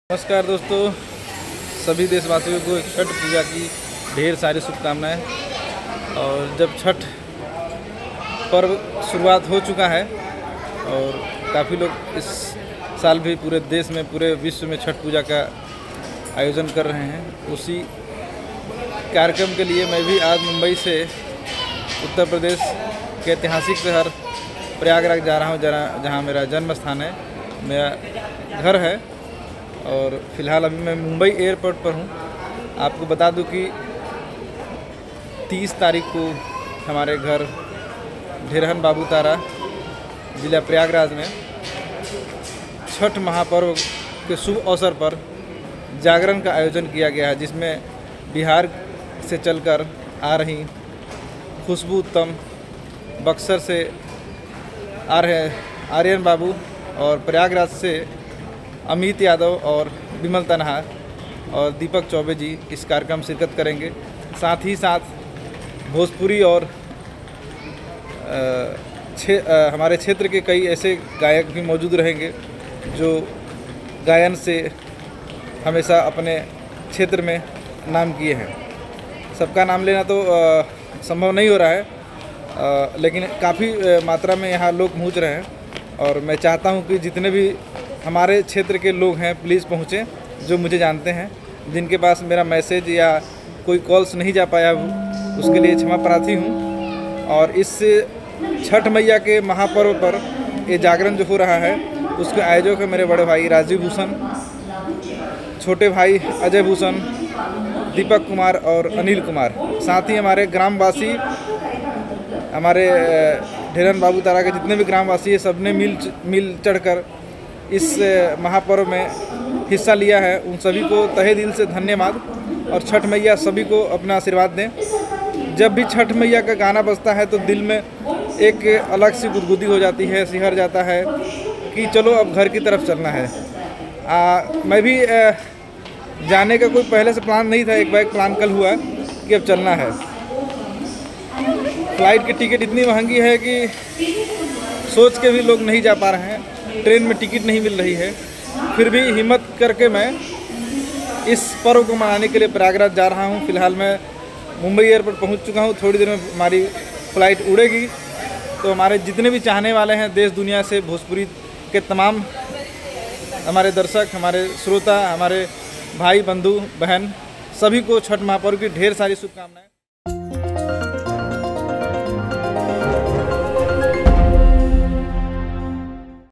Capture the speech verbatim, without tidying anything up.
नमस्कार दोस्तों, सभी देशवासियों को छठ पूजा की ढेर सारी शुभकामनाएं। और जब छठ पर्व शुरुआत हो चुका है और काफ़ी लोग इस साल भी पूरे देश में पूरे विश्व में छठ पूजा का आयोजन कर रहे हैं, उसी कार्यक्रम के लिए मैं भी आज मुंबई से उत्तर प्रदेश के ऐतिहासिक शहर प्रयागराज जा रहा हूँ, जहाँ जहाँ मेरा जन्म स्थान है, मेरा घर है। और फ़िलहाल अभी मैं मुंबई एयरपोर्ट पर हूँ। आपको बता दूं कि तीस तारीख को हमारे घर ढेरहन बाबू तारा जिला प्रयागराज में छठ महापर्व के शुभ अवसर पर जागरण का आयोजन किया गया है, जिसमें बिहार से चलकर आ रही खुशबू उत्तम, बक्सर से आ रहे आर्यन बाबू और प्रयागराज से अमित यादव और विमल तनहार और दीपक चौबे जी इस कार्यक्रम में शिरकत करेंगे। साथ ही साथ भोजपुरी और छे, आ, हमारे क्षेत्र के कई ऐसे गायक भी मौजूद रहेंगे जो गायन से हमेशा अपने क्षेत्र में नाम किए हैं। सबका नाम लेना तो आ, संभव नहीं हो रहा है, आ, लेकिन काफ़ी मात्रा में यहाँ लोग पहुँच रहे हैं और मैं चाहता हूँ कि जितने भी हमारे क्षेत्र के लोग हैं प्लीज़ पहुँचें, जो मुझे जानते हैं। जिनके पास मेरा मैसेज या कोई कॉल्स नहीं जा पाया, उसके लिए क्षमा प्रार्थी हूँ। और इस छठ मैया के महापर्व पर ये जागरण जो हो रहा है, उसके आयोजक है मेरे बड़े भाई राजीव भूषण, छोटे भाई अजय भूषण, दीपक कुमार और अनिल कुमार। साथ ही हमारे ग्रामवासी, हमारे ढेरहन बाबू तारा के जितने भी ग्रामवासी हैं, सब ने मिल मिल चढ़कर इस महापर्व में हिस्सा लिया है। उन सभी को तहे दिल से धन्यवाद। और छठ मैया सभी को अपना आशीर्वाद दें। जब भी छठ मैया का गाना बजता है तो दिल में एक अलग सी गुदगुदी हो जाती है, सिहर जाता है कि चलो अब घर की तरफ चलना है। आ, मैं भी आ, जाने का कोई पहले से प्लान नहीं था, एक बार प्लान कल हुआ कि अब चलना है। फ्लाइट की टिकट इतनी महंगी है कि सोच के भी लोग नहीं जा पा रहे हैं, ट्रेन में टिकट नहीं मिल रही है। फिर भी हिम्मत करके मैं इस पर्व को मनाने के लिए प्रयागराज जा रहा हूँ। फ़िलहाल मैं मुंबई एयरपोर्ट पहुँच चुका हूँ। थोड़ी देर में हमारी फ़्लाइट उड़ेगी, तो हमारे जितने भी चाहने वाले हैं देश दुनिया से, भोजपुरी के तमाम हमारे दर्शक, हमारे श्रोता, हमारे भाई बंधु बहन, सभी को छठ महापर्व की ढेर सारी शुभकामनाएं।